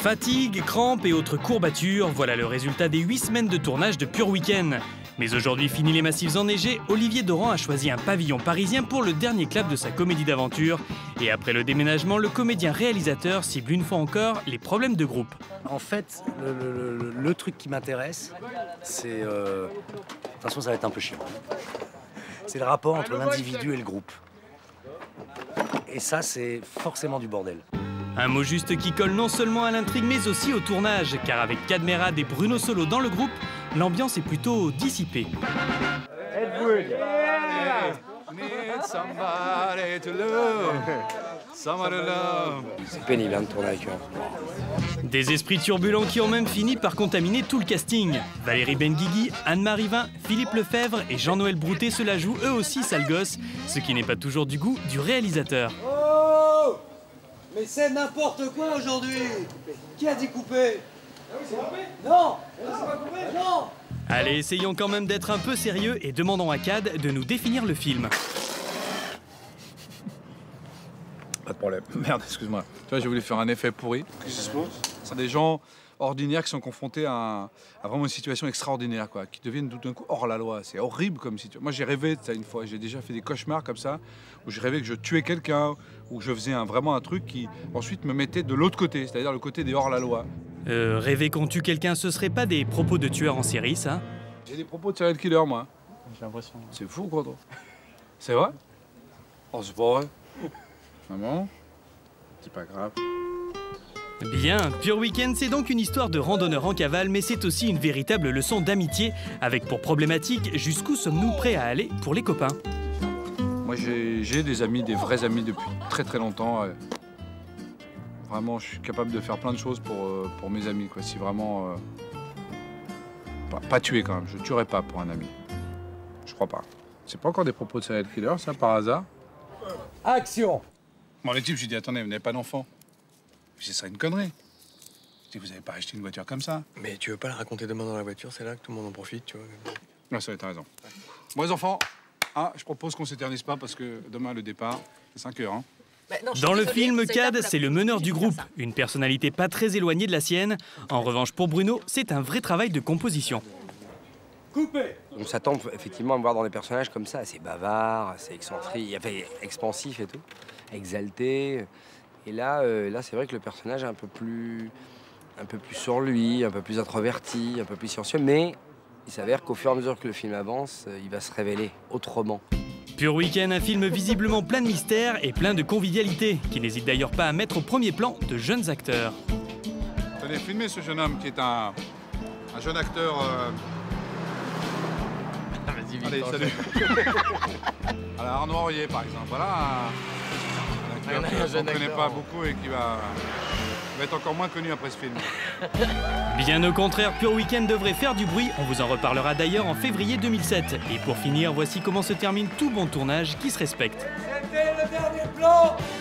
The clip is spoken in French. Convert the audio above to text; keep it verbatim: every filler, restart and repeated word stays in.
Fatigue, crampes et autres courbatures, voilà le résultat des huit semaines de tournage de Pure Week-end. Mais aujourd'hui, fini les massifs enneigés, Olivier Doran a choisi un pavillon parisien pour le dernier clap de sa comédie d'aventure. Et après le déménagement, le comédien-réalisateur cible une fois encore les problèmes de groupe. En fait, le, le, le, le truc qui m'intéresse, c'est... Euh... De toute façon, ça va être un peu chiant. C'est le rapport entre l'individu et le groupe. Et ça, c'est forcément du bordel. Un mot juste qui colle non seulement à l'intrigue, mais aussi au tournage, car avec Cadmerade et Bruno Solo dans le groupe, l'ambiance est plutôt dissipée. C'est pénible hein, de tourner avec eux. Des esprits turbulents qui ont même fini par contaminer tout le casting. Valérie Benguigui, Anne-Marie Vin, Philippe Lefebvre et Jean-Noël Broutet se la jouent eux aussi sale gosse, ce qui n'est pas toujours du goût du réalisateur. Oh! Mais c'est n'importe quoi aujourd'hui! Qui a dit couper? Non! Non! Allez, essayons quand même d'être un peu sérieux et demandons à Cad de nous définir le film. Pas de problème. Merde, excuse-moi. Tu vois, j'ai voulu faire un effet pourri. Qu'est-ce qui se passe? C'est des gens ordinaires qui sont confrontés à, un, à vraiment une situation extraordinaire, quoi, qui deviennent tout d'un coup hors la loi. C'est horrible comme situation. Moi, j'ai rêvé de ça une fois. J'ai déjà fait des cauchemars comme ça, où je rêvais que je tuais quelqu'un, où je faisais un, vraiment un truc qui ensuite me mettait de l'autre côté, c'est-à-dire le côté des hors la loi. Euh, rêver qu'on tue quelqu'un, ce serait pas des propos de tueur en série, ça? J'ai des propos de serial killer, moi. J'ai l'impression. C'est fou, quoi, toi. C'est vrai? Oh, c'est pas vrai. Maman, c'est pas grave. Bien, Pure Week-end, c'est donc une histoire de randonneur en cavale, mais c'est aussi une véritable leçon d'amitié, avec pour problématique jusqu'où sommes-nous prêts à aller pour les copains. Moi, j'ai des amis, des vrais amis depuis très très longtemps. Euh, vraiment, je suis capable de faire plein de choses pour, euh, pour mes amis, quoi. Si vraiment... Euh, pas, pas tuer, quand même. Je tuerais pas pour un ami. Je crois pas. C'est pas encore des propos de serial killer, ça, par hasard? Action! Bon, les types, j'ai dit, attendez, vous n'avez pas d'enfant. Ce serait une connerie. Je dis, vous n'avez pas acheté une voiture comme ça. Mais tu veux pas la raconter demain dans la voiture, c'est là que tout le monde en profite, tu vois. Non, ça, t'as raison. Bon, les enfants, ah, je propose qu'on s'éternise pas parce que demain, le départ, c'est cinq heures. Hein. Bah non, Dans le désolée, film, c'est Cad, là c'est le meneur du groupe, une personnalité pas très éloignée de la sienne. En revanche, pour Bruno, c'est un vrai travail de composition. Coupé! On s'attend effectivement à me voir dans des personnages comme ça, assez bavards, assez excentriques, enfin, expansifs et tout, exaltés. Et là, euh, là c'est vrai que le personnage est un peu plus, un peu plus sur lui, un peu plus introverti, un peu plus silencieux, mais il s'avère qu'au fur et à mesure que le film avance, il va se révéler autrement. Pure Week-end, un film visiblement plein de mystères et plein de convivialité, qui n'hésite d'ailleurs pas à mettre au premier plan de jeunes acteurs. Tenez, filmez ce jeune homme qui est un, un jeune acteur... Euh... Allez, salut. Alors, Arnaud Aurier, par exemple. Voilà un, un acteur qu'on ne connaît pas beaucoup et qui va, va être encore moins connu après ce film. Bien au contraire, Pure Week-end devrait faire du bruit. On vous en reparlera d'ailleurs en février deux mille sept. Et pour finir, voici comment se termine tout bon tournage qui se respecte. C'était le dernier plan!